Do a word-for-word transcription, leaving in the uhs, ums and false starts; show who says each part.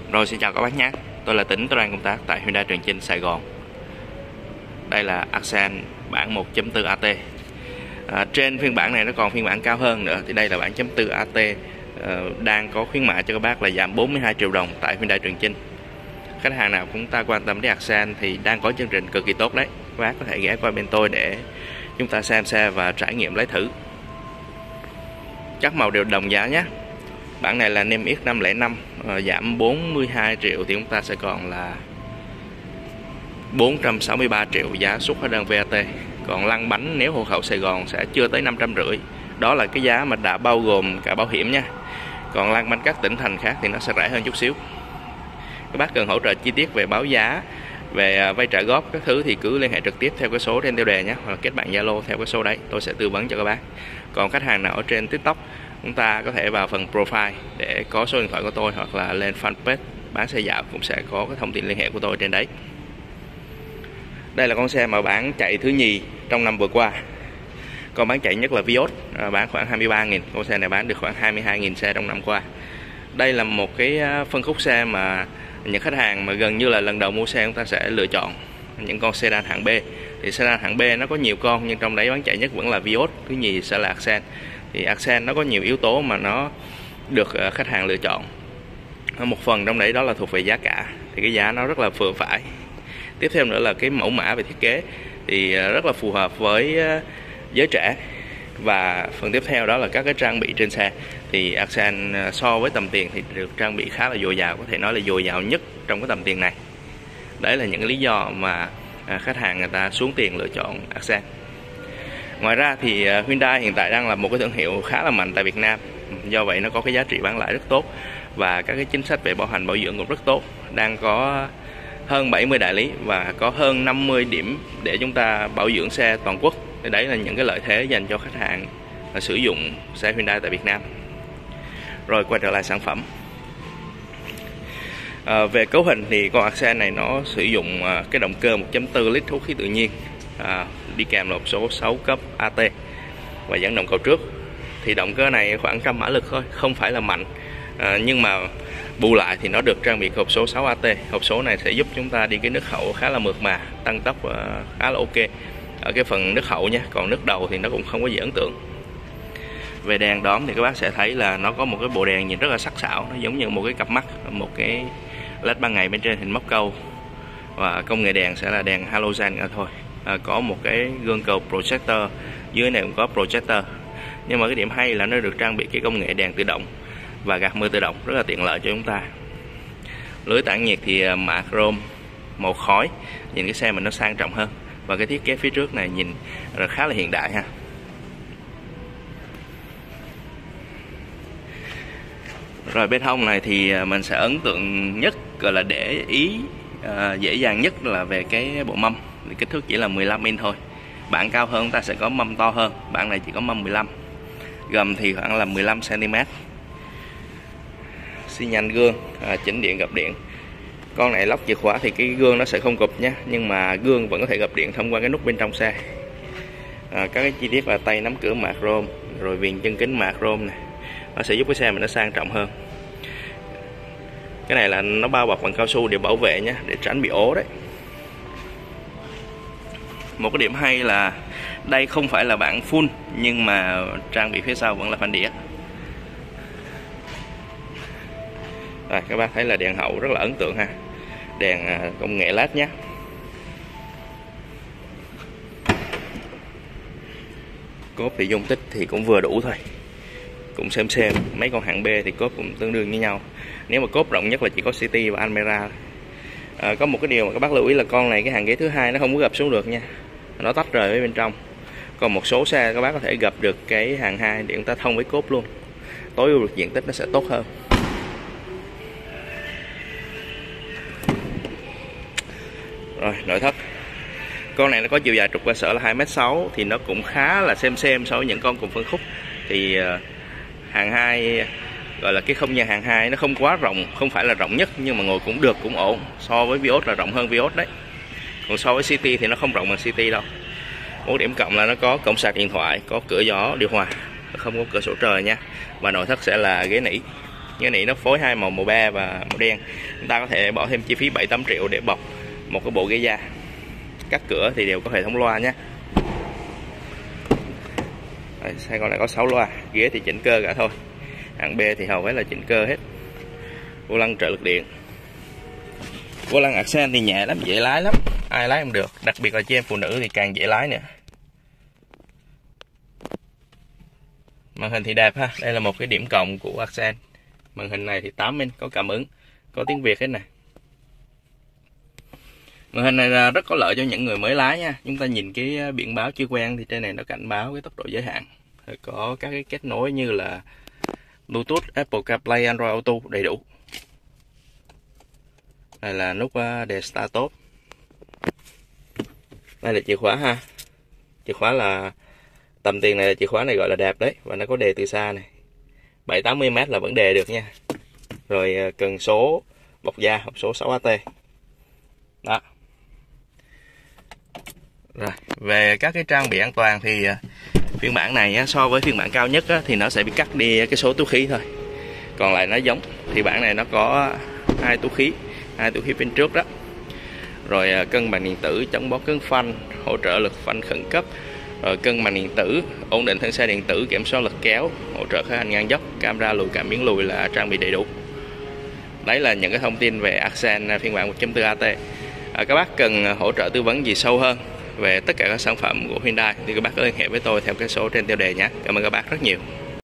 Speaker 1: Rồi, xin chào các bác nhé. Tôi là Tính, tôi đang công tác tại Hyundai Trường Chinh, Sài Gòn. Đây là Accent bản một chấm bốn a tê. à, Trên phiên bản này nó còn phiên bản cao hơn nữa. Thì đây là bản chấm bốn a tê, à, đang có khuyến mại cho các bác là giảm bốn mươi hai triệu đồng tại Hyundai Trường Chinh. Khách hàng nào cũng ta quan tâm đến Accent thì đang có chương trình cực kỳ tốt đấy. Các bác có thể ghé qua bên tôi để chúng ta xem xe và trải nghiệm lấy thử. Các màu đều đồng giá nhé. Bản này là niêm yết năm không năm, à, giảm bốn mươi hai triệu thì chúng ta sẽ còn là bốn trăm sáu mươi ba triệu giá xuất hóa đơn vê a tê. Còn lăn bánh nếu hộ khẩu Sài Gòn sẽ chưa tới năm trăm rưỡi. Đó là cái giá mà đã bao gồm cả bảo hiểm nha. Còn lăn bánh các tỉnh thành khác thì nó sẽ rẻ hơn chút xíu. Các bác cần hỗ trợ chi tiết về báo giá, về vay trả góp các thứ thì cứ liên hệ trực tiếp theo cái số trên tiêu đề nhé, hoặc là kết bạn Zalo theo cái số đấy, tôi sẽ tư vấn cho các bác. Còn khách hàng nào ở trên TikTok, chúng ta có thể vào phần profile để có số điện thoại của tôi, hoặc là lên fanpage bán xe dạo cũng sẽ có cái thông tin liên hệ của tôi trên đấy. Đây là con xe mà bán chạy thứ nhì trong năm vừa qua. Con bán chạy nhất là Vios, bán khoảng hai mươi ba nghìn. Con xe này bán được khoảng hai mươi hai nghìn xe trong năm qua. Đây là một cái phân khúc xe mà những khách hàng mà gần như là lần đầu mua xe chúng ta sẽ lựa chọn những con sedan hạng B. Thì sedan hạng B nó có nhiều con, nhưng trong đấy bán chạy nhất vẫn là Vios, thứ nhì sẽ là Accent. Thì Accent nó có nhiều yếu tố mà nó được khách hàng lựa chọn. Một phần trong đấy đó là thuộc về giá cả, thì cái giá nó rất là vừa phải. Tiếp theo nữa là cái mẫu mã về thiết kế thì rất là phù hợp với giới trẻ. Và phần tiếp theo đó là các cái trang bị trên xe. Thì Accent so với tầm tiền thì được trang bị khá là dồi dào, có thể nói là dồi dào nhất trong cái tầm tiền này. Đấy là những lý do mà khách hàng người ta xuống tiền lựa chọn Accent. Ngoài ra thì Hyundai hiện tại đang là một cái thương hiệu khá là mạnh tại Việt Nam. Do vậy nó có cái giá trị bán lẻ rất tốt, và các cái chính sách về bảo hành bảo dưỡng cũng rất tốt. Đang có hơn bảy mươi đại lý và có hơn năm mươi điểm để chúng ta bảo dưỡng xe toàn quốc. Thì đấy là những cái lợi thế dành cho khách hàng sử dụng xe Hyundai tại Việt Nam. Rồi, quay trở lại sản phẩm. À, về cấu hình thì con Accent này nó sử dụng à, cái động cơ một chấm bốn lít hút khí tự nhiên, à, đi kèm là hộp số sáu cấp a tê và dẫn động cầu trước. Thì động cơ này khoảng trăm mã lực thôi, không phải là mạnh, à, nhưng mà bù lại thì nó được trang bị hộp số sáu a tê. Hộp số này sẽ giúp chúng ta đi cái nước hậu khá là mượt mà, tăng tốc uh, khá là ok ở cái phần nước hậu nha. Còn nước đầu thì nó cũng không có gì ấn tượng. Về đèn đóm thì các bác sẽ thấy là nó có một cái bộ đèn nhìn rất là sắc sảo, nó giống như một cái cặp mắt, một cái led ban ngày bên trên hình móc câu, và công nghệ đèn sẽ là đèn halogen nữa thôi. À, có một cái gương cầu projector, dưới này cũng có projector. Nhưng mà cái điểm hay là nó được trang bị cái công nghệ đèn tự động và gạt mưa tự động, rất là tiện lợi cho chúng ta. Lưới tản nhiệt thì mạ chrome màu khói, nhìn cái xe mình nó sang trọng hơn. Và cái thiết kế phía trước này nhìn khá là hiện đại ha. Rồi, bên hông này thì mình sẽ ấn tượng nhất, gọi là để ý uh, dễ dàng nhất là về cái bộ mâm. Thì kích thước chỉ là mười lăm inch thôi. Bản cao hơn chúng ta sẽ có mâm to hơn, bản này chỉ có mâm mười lăm. Gầm thì khoảng là mười lăm xăng ti mét. Xi nhan gương, à, chỉnh điện gập điện. Con này lóc chìa khóa thì cái gương nó sẽ không gập nhé, nhưng mà gương vẫn có thể gập điện thông qua cái nút bên trong xe. À, các cái chi tiết là tay nắm cửa mạ chrome, rồi viền chân kính mạ chrome này, nó sẽ giúp cái xe mình nó sang trọng hơn. Cái này là nó bao bọc bằng cao su để bảo vệ nhé, để tránh bị ố đấy. Một cái điểm hay là đây không phải là bản full, nhưng mà trang bị phía sau vẫn là phanh đĩa. Rồi, các bác thấy là đèn hậu rất là ấn tượng ha, đèn công nghệ led nhé. Cốp thì dung tích thì cũng vừa đủ thôi, cũng xem xem mấy con hạng B thì cốp cũng tương đương như nhau. Nếu mà cốp rộng nhất là chỉ có City và Almera. À, có một cái điều mà các bác lưu ý là con này cái hàng ghế thứ hai nó không có gập xuống được nha, nó tách rời với bên trong. Còn một số xe các bác có thể gập được cái hàng hai để chúng ta thông với cốp luôn, tối ưu được diện tích nó sẽ tốt hơn. Rồi, nội thất. Con này nó có chiều dài trục cơ sở là hai mét sáu, thì nó cũng khá là xem xem so với những con cùng phân khúc. Thì uh, hàng hai, gọi là cái không gian hàng hai nó không quá rộng, không phải là rộng nhất, nhưng mà ngồi cũng được, cũng ổn. So với Vios là rộng hơn Vios đấy. Còn so với City thì nó không rộng bằng City đâu. Một điểm cộng là nó có cổng sạc điện thoại, có cửa gió điều hòa, không có cửa sổ trời nha. Và nội thất sẽ là ghế nỉ. Cái này nó phối hai màu, màu be và màu đen. Chúng ta có thể bỏ thêm chi phí bảy tám triệu để bọc một cái bộ ghế da. Các cửa thì đều có hệ thống loa nhé. Xe con này có sáu loa, ghế thì chỉnh cơ cả thôi. Hạng B thì hầu hết là chỉnh cơ hết. Vô lăng trợ lực điện. Vô lăng Accent thì nhẹ lắm, dễ lái lắm, ai lái không được, đặc biệt là chị em phụ nữ thì càng dễ lái nữa. Màn hình thì đẹp ha, đây là một cái điểm cộng của Accent. Màn hình này thì tám inch, có cảm ứng, có tiếng Việt hết nè. Màn hình này rất có lợi cho những người mới lái nha. Chúng ta nhìn cái biển báo chưa quen thì trên này nó cảnh báo cái tốc độ giới hạn. Rồi có các cái kết nối như là Bluetooth, Apple CarPlay, Android Auto đầy đủ. Đây là nút đề Start Stop. Đây là chìa khóa ha. Chìa khóa là tầm tiền này, là chìa khóa này gọi là đẹp đấy, và nó có đề từ xa này. bảy tám mươi mét là vẫn đề được nha. Rồi cần số bọc da, hộp số sáu A T. Đó. Rồi, về các cái trang bị an toàn thì phiên bản này so với phiên bản cao nhất thì nó sẽ bị cắt đi cái số túi khí thôi. Còn lại nó giống. Thì bản này nó có hai túi khí, hai túi khí bên trước đó. Rồi cân bằng điện tử, chống bó cứng phanh, hỗ trợ lực phanh khẩn cấp, rồi cân bằng điện tử, ổn định thân xe điện tử, kiểm soát lực kéo, hỗ trợ khởi hành ngang dốc, camera lùi cảm biến lùi là trang bị đầy đủ. Đấy là những cái thông tin về Accent phiên bản một chấm bốn A T. À, các bác cần hỗ trợ tư vấn gì sâu hơn về tất cả các sản phẩm của Hyundai thì các bác có liên hệ với tôi theo cái số trên tiêu đề nhé. Cảm ơn các bác rất nhiều.